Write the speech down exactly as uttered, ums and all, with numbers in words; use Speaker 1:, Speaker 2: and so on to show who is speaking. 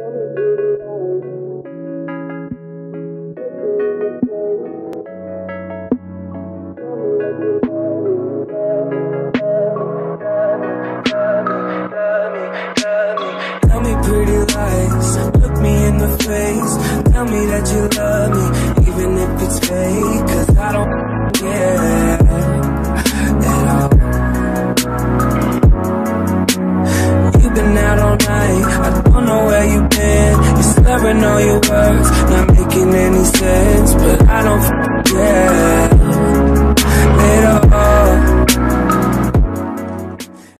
Speaker 1: Tell me pretty lies, look me in the face. Tell me that you love me, even if it's fake. Cause I don't care at all. You've been out all night, I don't know where you've been. You're slurring all your words, not making any sense. But I don't care.